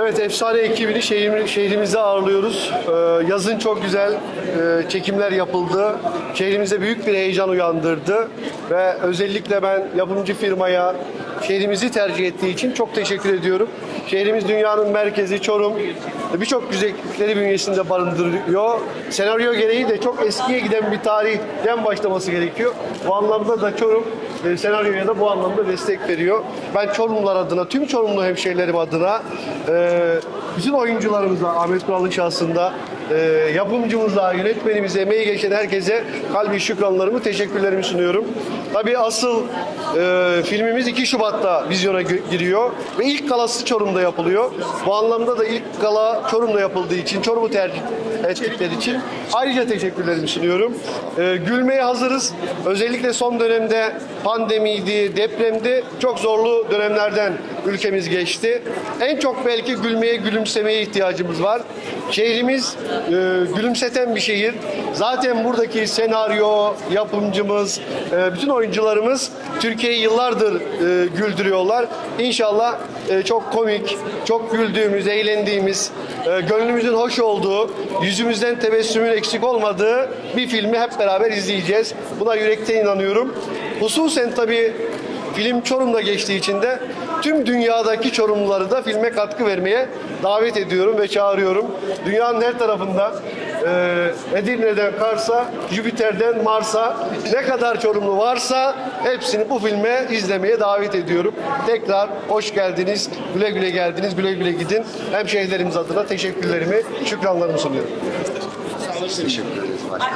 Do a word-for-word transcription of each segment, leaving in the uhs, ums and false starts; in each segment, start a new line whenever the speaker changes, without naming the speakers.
Evet, efsane ekibini şehir, şehrimizde ağırlıyoruz. Ee, yazın çok güzel e, çekimler yapıldı. Şehrimize büyük bir heyecan uyandırdı. Ve özellikle ben yapımcı firmaya şehrimizi tercih ettiği için çok teşekkür ediyorum. Şehrimiz dünyanın merkezi Çorum. Birçok güzellikleri bünyesinde barındırıyor. Senaryo gereği de çok eskiye giden bir tarihten başlaması gerekiyor. Bu anlamda da Çorum e, senaryoya da bu anlamda destek veriyor. Ben Çorumlular adına, tüm Çorumlu hemşehrilerim adına, e, bütün oyuncularımıza, Ahmet Kural'ın şahsında, e, yapımcımıza, yönetmenimize, emeği geçen herkese kalbi şükranlarımı, teşekkürlerimi sunuyorum. Tabii asıl e, filmimiz iki Şubat'ta vizyona giriyor ve ilk galası Çorum'da yapılıyor. Bu anlamda da ilk gala Çorum'da yapıldığı için, Çorum'u tercih ettikleri için ayrıca teşekkürlerimi sunuyorum. E, gülmeye hazırız. Özellikle son dönemde pandemiydi, depremdi, çok zorlu dönemlerden ülkemiz geçti. En çok belki gülmeye, gülümsemeye ihtiyacımız var. Şehrimiz e, gülümseten bir şehir. Zaten buradaki senaryo, yapımcımız, e, bütün oyuncularımız Türkiye'yi yıllardır e, güldürüyorlar. İnşallah e, çok komik, çok güldüğümüz, eğlendiğimiz, e, gönlümüzün hoş olduğu, yüzümüzden tebessümün eksik olmadığı bir filmi hep beraber izleyeceğiz. Buna yürekten inanıyorum. Hususen tabii film Çorum'da geçtiği için de tüm dünyadaki Çorumluları da filme katkı vermeye davet ediyorum ve çağırıyorum. Dünyanın her tarafında, e, Edirne'den Kars'a, Jüpiter'den Mars'a ne kadar Çorumlu varsa hepsini bu filme izlemeye davet ediyorum. Tekrar hoş geldiniz, güle güle geldiniz, güle güle gidin. Hemşehrilerimiz adına teşekkürlerimi, şükranlarımı sunuyorum.
Teşekkür ederiz.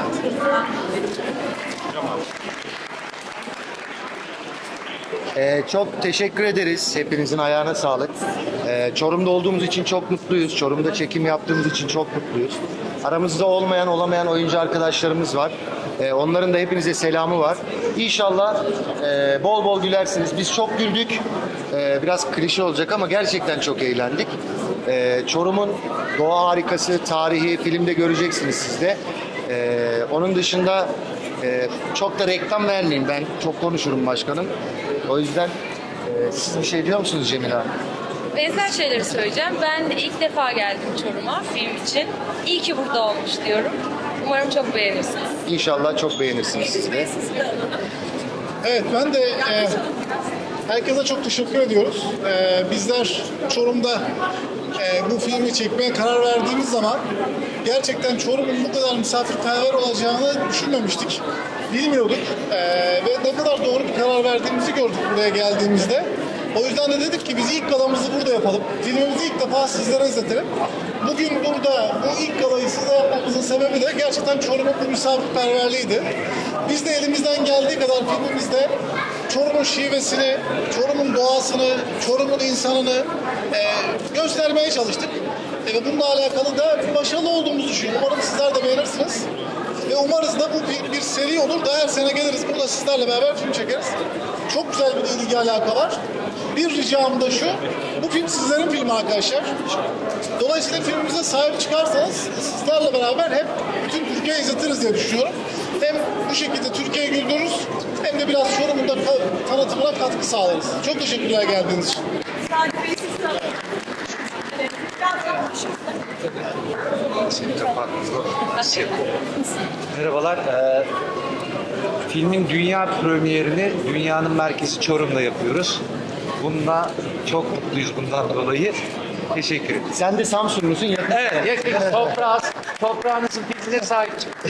Ee, çok teşekkür ederiz. Hepinizin ayağına sağlık. Ee, Çorum'da olduğumuz için çok mutluyuz. Çorum'da çekim yaptığımız için çok mutluyuz. Aramızda olmayan, olamayan oyuncu arkadaşlarımız var. Ee, onların da hepinize selamı var. İnşallah e, bol bol gülersiniz. Biz çok güldük. Ee, biraz klişe olacak ama gerçekten çok eğlendik. Ee, Çorum'un doğa harikası, tarihi filmde göreceksiniz siz de. Ee, onun dışında e, çok da reklam vermeyeyim. Ben çok konuşurum başkanım. O yüzden e, siz bir şey diyor musunuz Cemile Hanım?
Benzer şeyleri söyleyeceğim. Ben de ilk defa geldim Çorum'a film için. İyi ki burada olmuş diyorum. Umarım çok beğenirsiniz.
İnşallah çok beğenirsiniz siz de.
Evet, ben de e, herkese çok teşekkür ediyoruz. E, bizler Çorum'da e, bu filmi çekmeye karar verdiğimiz zaman gerçekten Çorum'un bu kadar misafirperver olacağını düşünmemiştik. Bilmiyorduk e, ve ne kadar doğru bir karar verdiğimizi gördük buraya geldiğimizde. O yüzden de dedik ki biz ilk galamızı burada yapalım. Filmimizi ilk defa sizlere izletelim. Bugün burada bu ilk galayı size yapmamızın sebebi de gerçekten Çorum'un bu misafirperverliğiydi. Biz de elimizden geldiği kadar filmimizde Çorum'un şivesini, Çorum'un doğasını, Çorum'un insanını e, göstermeye çalıştık. E, ve bununla alakalı da başarılı olduğumuzu düşünüyorum. Umarım sizler de beğenirsiniz. Ve umarız da bu bir, bir seri olur da her sene geliriz burada sizlerle beraber film çekeriz. Çok güzel bir ilgi alaka var. Bir ricam da şu, bu film sizlerin filmi arkadaşlar. Dolayısıyla filmimize sahip çıkarsanız sizlerle beraber hep bütün Türkiye'yi izletiriz diye düşünüyorum. Hem bu şekilde Türkiye'yi güldürürüz hem de biraz Çorum'un da tanıtımına katkı sağlarız. Çok teşekkürler geldiğiniz için.
Merhabalar. Ee, filmin dünya premierini dünyanın merkezi Çorum'da yapıyoruz. Bununla çok mutluyuz bundan dolayı. Teşekkür ederim.
Sen de Samsunlusun. Yakın.
Evet, yakın toprağı, toprağınızın filmine sahip çıktınız.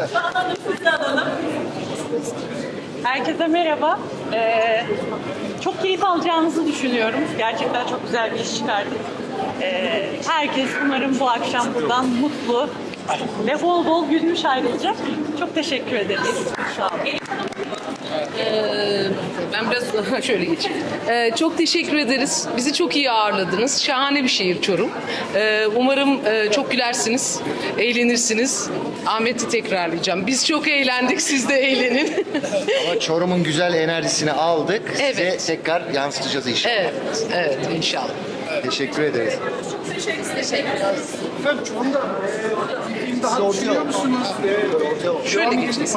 Herkese merhaba. Ee, çok keyif alacağınızı düşünüyorum. Gerçekten çok güzel bir iş çıkardık. Ee, herkes umarım bu akşam buradan mutlu ve bol bol gülmüş ayrılacak. Çok teşekkür ederiz. Sağ olun.
Ee, ben biraz şöyle geçeyim. Ee, çok teşekkür ederiz. Bizi çok iyi ağırladınız. Şahane bir şehir Çorum. Ee, umarım e, çok gülersiniz, eğlenirsiniz. Ahmet'i tekrarlayacağım. Biz çok eğlendik, siz de eğlenin.
Ama Çorum'un güzel enerjisini aldık.
Evet.
Size tekrar yansıtacağız inşallah.
Evet, evet inşallah.
Teşekkür ederiz.
Efendim Çorum'da film daha düşünüyor musunuz?
Şöyle geçelim.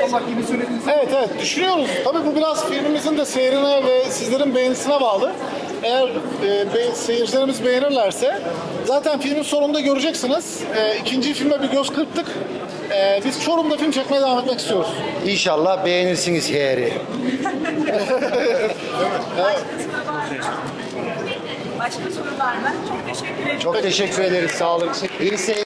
Evet evet düşünüyoruz. Tabii bu biraz filmimizin de seyrine ve sizlerin beğenisine bağlı. eğer e, be- seyircilerimiz beğenirlerse zaten filmin sonunda göreceksiniz. E, ikinci filme bir göz kırptık. E, biz Çorum'da film çekmeye devam etmek istiyoruz.
İnşallah beğenirsiniz Harry.
Başka sorular var. Çok teşekkür ederim.
Çok teşekkür ederiz. Sağ olun. İyi seyirler.